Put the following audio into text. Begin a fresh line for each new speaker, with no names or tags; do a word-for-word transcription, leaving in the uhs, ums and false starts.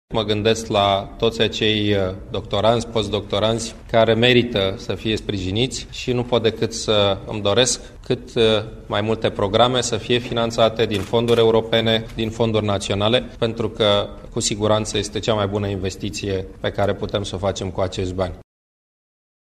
Mă gândesc la toți acei doctoranți, postdoctoranți care merită să fie sprijiniți și nu pot decât să îmi doresc cât mai multe programe să fie finanțate din fonduri europene, din fonduri naționale, pentru că cu siguranță este cea mai bună investiție pe care putem să o facem cu acești bani.